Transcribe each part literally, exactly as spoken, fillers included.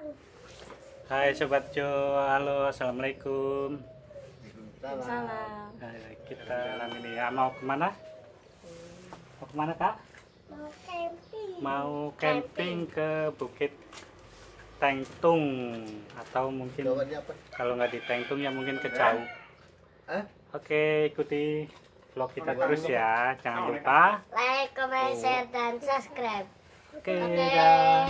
Hai Sobat Jo, halo, assalamualaikum. Salam. Nah, kita malam ini ya, mau kemana? Mau kemana Kak? Mau camping. Mau camping ke Bukit Tengtung atau mungkin kalau nggak di Tengtung ya mungkin ke Jauh. Oke, ikuti vlog kita terus ya, jangan lupa Like, comment, share, dan subscribe. Oke, Oke. dah.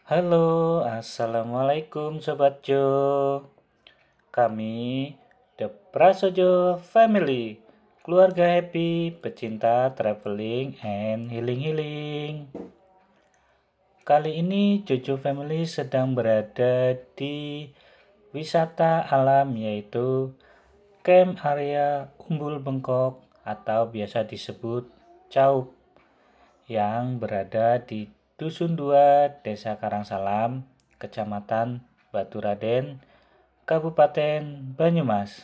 Halo, assalamualaikum Sobat Jo. Kami The Prasojo Family, keluarga happy, pecinta traveling and healing-healing. Kali ini Jojo Family sedang berada di wisata alam, yaitu Camp Area Umbul Bengkok atau biasa disebut Caup, yang berada di Dusun dua, Desa Karangsalam, Kecamatan Baturaden, Kabupaten Banyumas.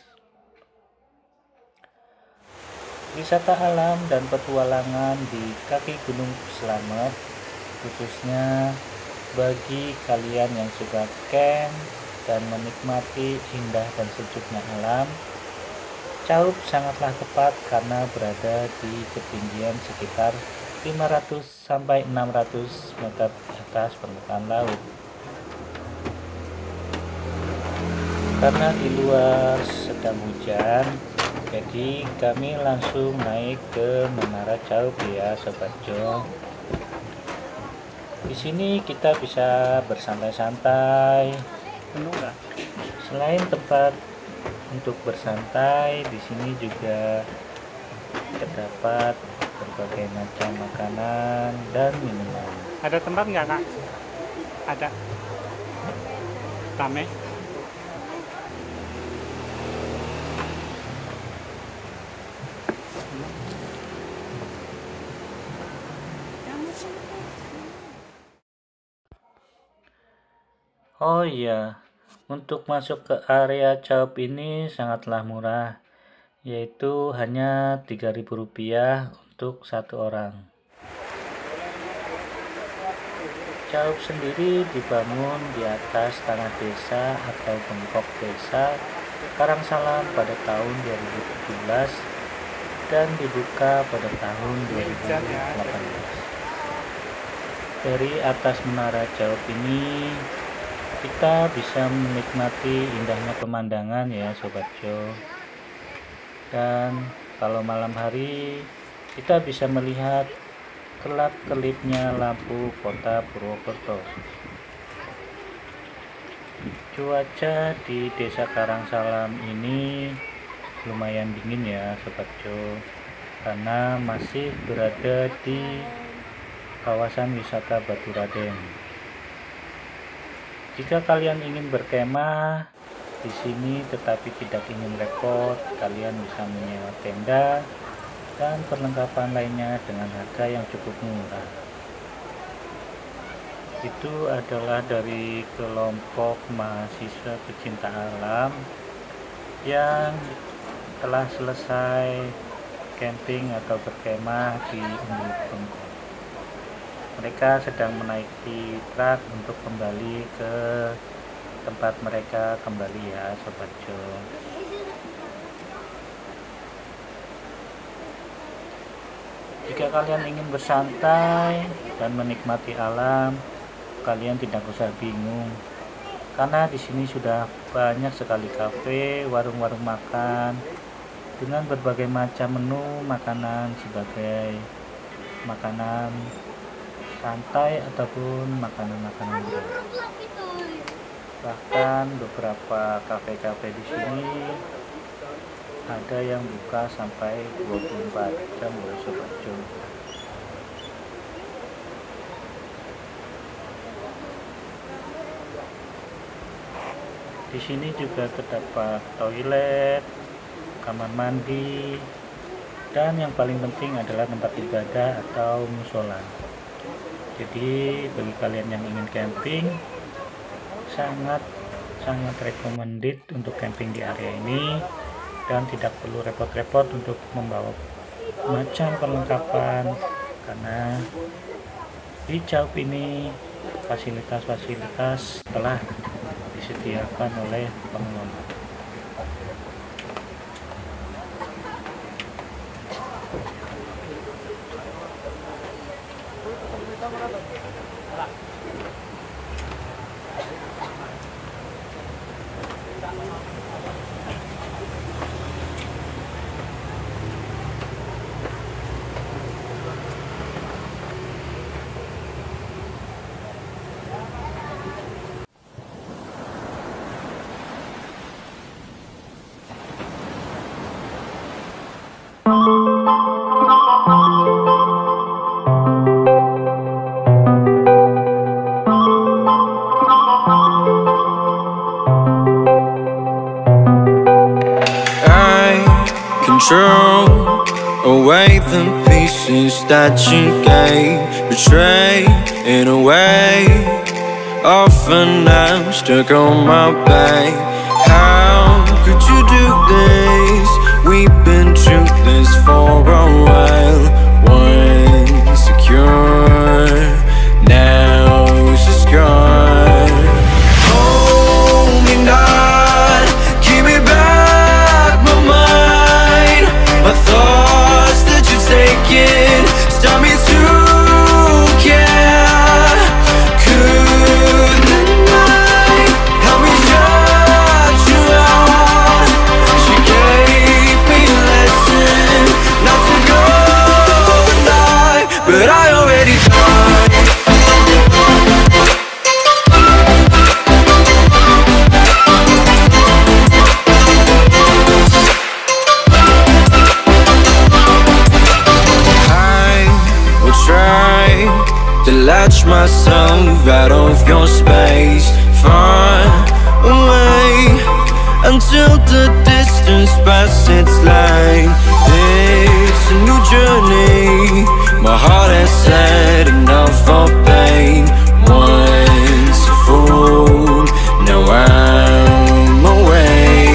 Wisata alam dan petualangan di kaki Gunung Slamet, khususnya bagi kalian yang suka camp dan menikmati indah dan sejuknya alam, Caup sangatlah tepat karena berada di ketinggian sekitar lima ratus sampai enam ratus meter di atas permukaan laut. Karena di luar sedang hujan, jadi kami langsung naik ke Menara Caup ya Sobat Jo. Di sini kita bisa bersantai-santai. Penuh nggak? Selain tempat untuk bersantai, di sini juga terdapat berbagai macam makanan dan minuman. Ada tempat nggak kak? Ada. Rame. Oh iya, untuk masuk ke area Caup ini sangatlah murah, yaitu hanya tiga ribu rupiah untuk satu orang. Caup sendiri dibangun di atas tanah desa atau bengkok desa Karangsalam pada tahun dua ribu tujuh belas dan dibuka pada tahun dua ribu delapan belas. Dari atas Menara Caup ini kita bisa menikmati indahnya pemandangan ya Sobat Jo. Dan kalau malam hari kita bisa melihat kelap-kelipnya lampu kota Purwokerto. Cuaca di Desa Karangsalam ini lumayan dingin ya Sobat Jo, karena masih berada di kawasan wisata Baturaden. Jika kalian ingin berkemah di sini tetapi tidak ingin repot, kalian bisa menyewa tenda dan perlengkapan lainnya dengan harga yang cukup murah. Itu adalah dari kelompok mahasiswa pecinta alam yang telah selesai camping atau berkemah di Umbul Bengkok. Mereka sedang menaiki truk untuk kembali ke tempat mereka kembali ya Sobat Jo. Jika kalian ingin bersantai dan menikmati alam, kalian tidak usah bingung, karena di sini sudah banyak sekali kafe, warung-warung makan dengan berbagai macam menu makanan sebagai makanan santai ataupun makanan-makanan berat. Bahkan beberapa kafe-kafe di sini ada yang buka sampai dua puluh empat jam loh Sobat Jo. Di sini juga terdapat toilet, kamar mandi, dan yang paling penting adalah tempat ibadah atau musola. Jadi bagi kalian yang ingin camping, sangat sangat recommended untuk camping di area ini, dan tidak perlu repot-repot untuk membawa macam perlengkapan, karena di Caup ini fasilitas-fasilitas telah disediakan oleh pengelola. Control away the pieces that you gave, betrayed in a way. Often I'm stuck on my back. How could you do this? We've been through this for a while. Once secure, now it's just gone. Hold me not, give me back my mind. My thoughts that you're taking stop me to care. Could the night help me shut you out? She gave me a lesson not to go and die, but I already died. To latch myself out of your space, far away, until the distance passes its line. It's a new journey, my heart has had enough of pain. Once a fool, now I'm away.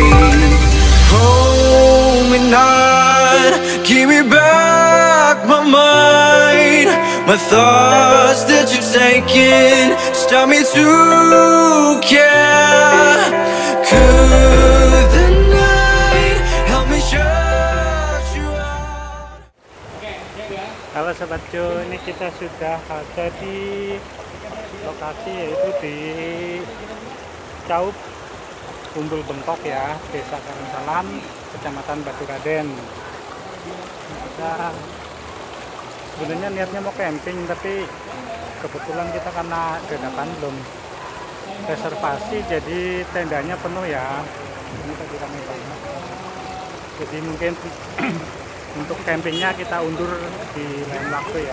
Hold me not, give me back my mind. My thoughts that you're taking stop me to care. Could the night help me shut you out? Halo Sobat Jo, ini kita sudah ada di lokasi yaitu di Caup Umbul Bengkok ya, Desa Karangsalam, Kecamatan Baturaden. Kita sebenarnya niatnya mau camping, tapi kebetulan kita karena dadakan belum reservasi, jadi tendanya penuh ya. Ini tadi ramai banget. Jadi mungkin untuk campingnya kita undur di lain waktu ya.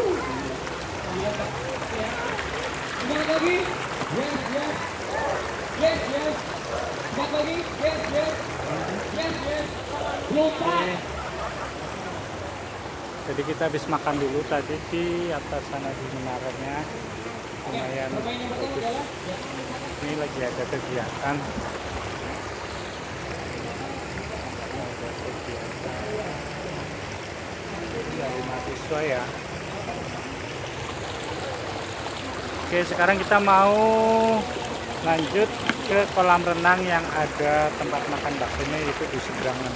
Jadi kita habis makan dulu tadi di atas sana di menaranya, lumayan bagus. Ini lagi ada kegiatan. Ada kegiatan dari mahasiswa ya. Oke, sekarang kita mau lanjut ke kolam renang yang ada tempat makan baksonya, yaitu di seberangan.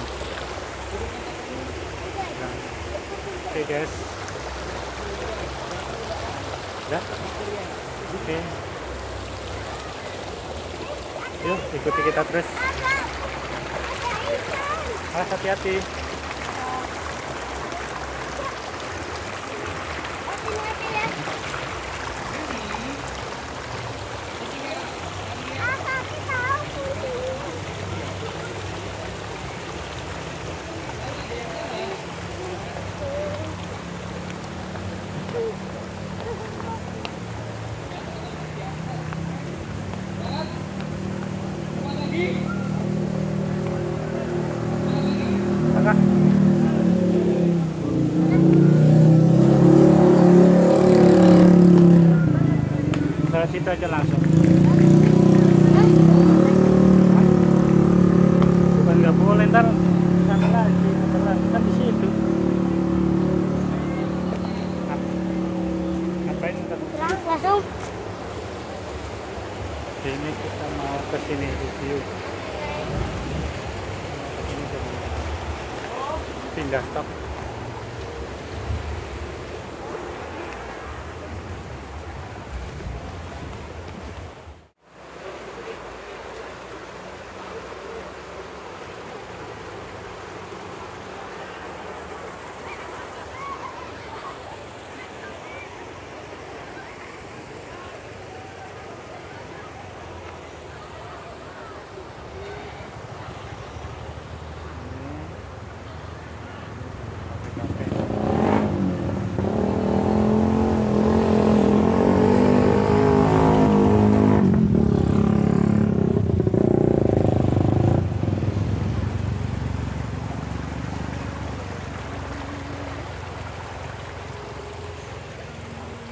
Oke okay, guys, udah, oke, okay. Yuk ikuti kita terus. Ah, hati-hati. Kakak. Ke situ aja langsung. Bukan nggak boleh, ntar sana lagi, kan di situ. Ngapain ntar? Langsung. Ini kita mau ke sini review. Pindah stop.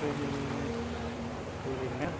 sini kuliner.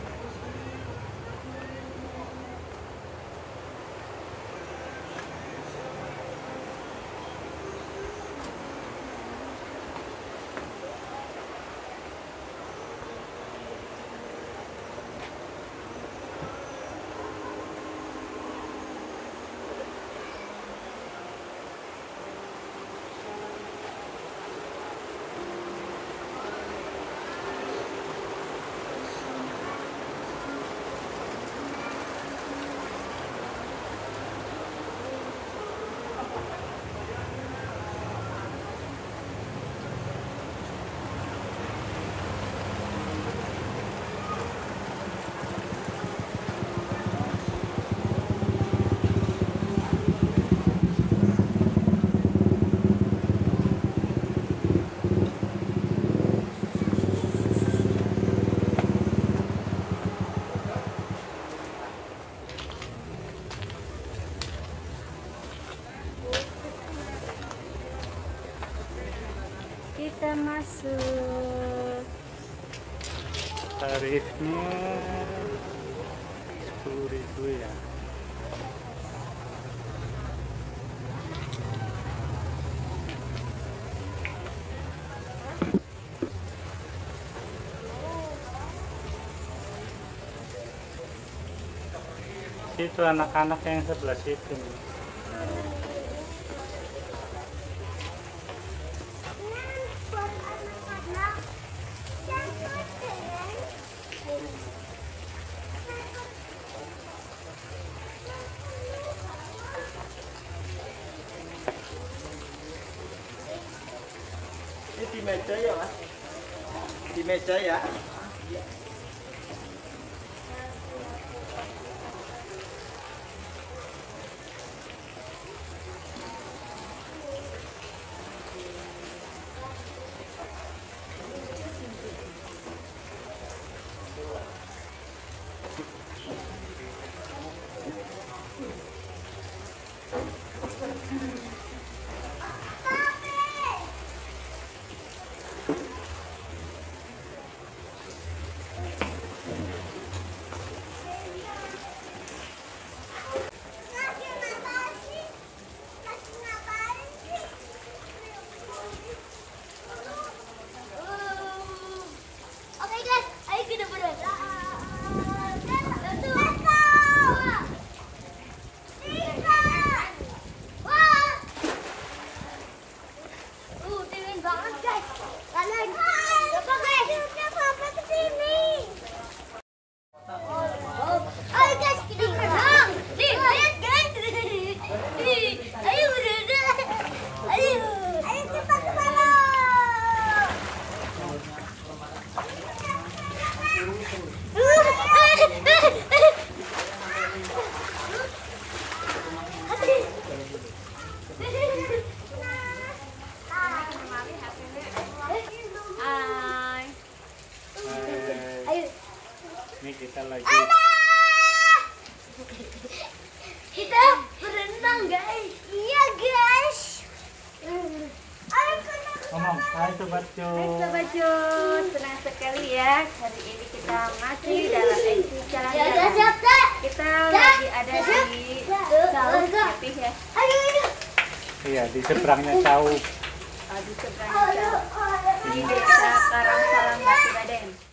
Kita masuk. Tarifnya sepuluh ribu ya. Itu anak-anak yang sebelah situ. Ini di meja ya mas? Di meja ya? Ini kita lagi Kita berenang guys. Iya guys. ngomong. Hai Sobat Hai Jun. Sobat Jun, senang sekali ya hari ini kita masih dalam edisi jalan-jalan. Kita lagi ada di Jauh Happy ya. Iya, di seberangnya Cau. Oh, di seberang Jauh. Di desa Karangsalam Batu Baden.